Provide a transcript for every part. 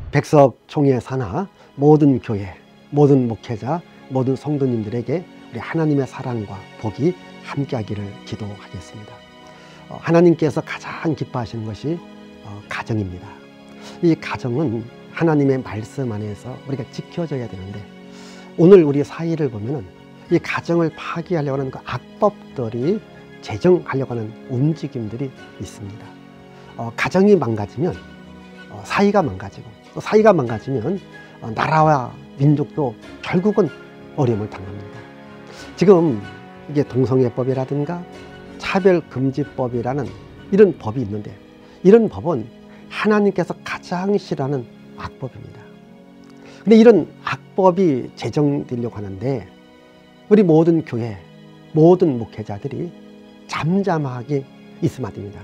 백석총회 산하 모든 교회, 모든 목회자, 모든 성도님들에게 우리 하나님의 사랑과 복이 함께하기를 기도하겠습니다. 하나님께서 가장 기뻐하시는 것이 가정입니다. 이 가정은 하나님의 말씀 안에서 우리가 지켜져야 되는데, 오늘 우리 사회를 보면은 이 가정을 파괴하려고 하는 그 악법들이 재정하려고 하는 움직임들이 있습니다. 가정이 망가지면 사회가 망가지고, 또 사회가 망가지면 나라와 민족도 결국은 어려움을 당합니다. 지금 이게 동성애법이라든가 차별금지법이라는 이런 법이 있는데, 이런 법은 하나님께서 가장 싫어하는 악법입니다. 근데 이런 악법이 제정되려고 하는데 우리 모든 교회, 모든 목회자들이 잠잠하게 있으면 안 됩니다.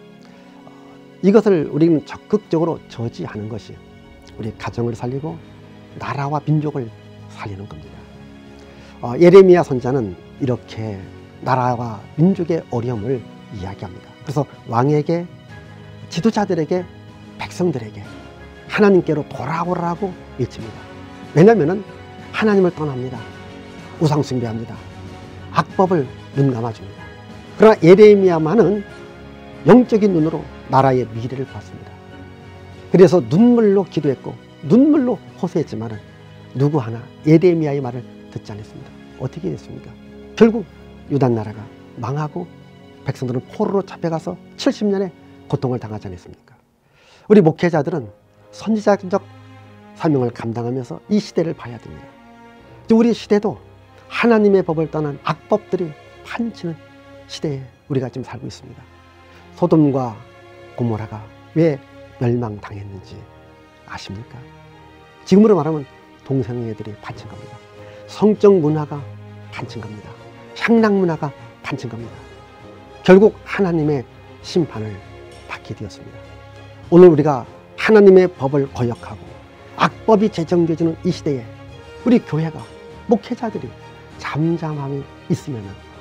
이것을 우리는 적극적으로 저지하는 것이 우리 가정을 살리고 나라와 민족을 살리는 겁니다. 예레미야 선지자는 이렇게 나라와 민족의 어려움을 이야기합니다. 그래서 왕에게, 지도자들에게, 백성들에게 하나님께로 돌아오라고 외칩니다. 왜냐하면 하나님을 떠납니다. 우상 숭배합니다. 악법을 눈감아줍니다. 그러나 예레미야만은 영적인 눈으로 나라의 미래를 봤습니다. 그래서 눈물로 기도했고 눈물로 호소했지만 누구 하나 예레미야의 말을 듣지 않았습니다. 어떻게 됐습니까? 결국 유다 나라가 망하고 백성들은 포로로 잡혀가서 70년의 고통을 당하지 않았습니까? 우리 목회자들은 선지자적 사명을 감당하면서 이 시대를 봐야 됩니다. 우리 시대도 하나님의 법을 떠난 악법들이 판치는 시대에 우리가 지금 살고 있습니다. 소돔과 고모라가 왜 멸망당했는지 아십니까? 지금으로 말하면 동성애들이 판친 겁니다. 성적 문화가 판친 겁니다. 향락 문화가 판친 겁니다. 결국 하나님의 심판을 받게 되었습니다. 오늘 우리가 하나님의 법을 거역하고 악법이 제정되어지는 이 시대에 우리 교회가, 목회자들이 잠잠함이 있으면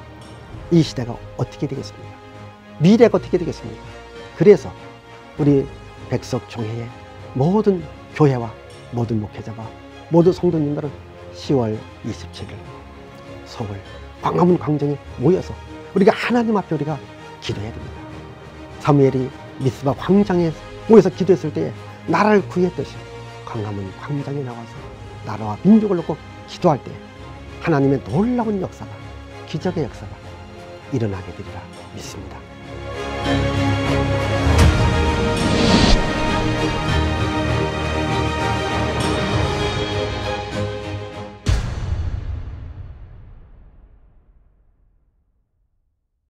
이 시대가 어떻게 되겠습니까? 미래가 어떻게 되겠습니까? 그래서 우리 백석총회의 모든 교회와 모든 목회자와 모든 성도님들은 10월 27일 서울 광화문 광장에 모여서 우리가 하나님 앞에 우리가 기도해야 됩니다. 사무엘이 미스바 광장에 모여서 기도했을 때에 나라를 구했듯이 광화문 광장에 나와서 나라와 민족을 놓고 기도할 때 하나님의 놀라운 역사가, 기적의 역사가 일어나게 되리라 믿습니다.